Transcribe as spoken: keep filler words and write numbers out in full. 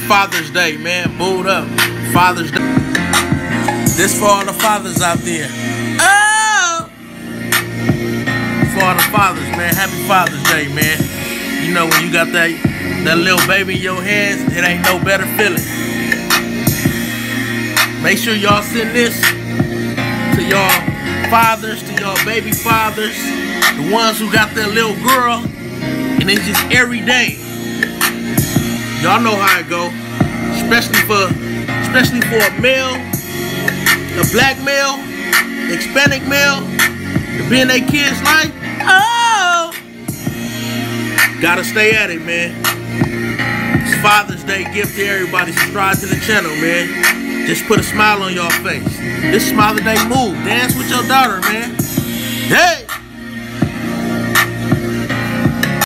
Father's Day, man. Booed up. Father's Day. This for all the fathers out there. Oh! For all the fathers, man. Happy Father's Day, man. You know, when you got that, that little baby in your hands, it ain't no better feeling. Make sure y'all send this to y'all fathers, to y'all baby fathers, the ones who got that little girl, and it's just every day. Y'all know how it go, especially for, especially for a male, a black male, Hispanic male, to be in their kids' life. Oh, gotta stay at it, man. It's Father's Day gift to everybody. Subscribe to the channel, man. Just put a smile on your face. This is Father's Day move. Dance with your daughter, man. Hey!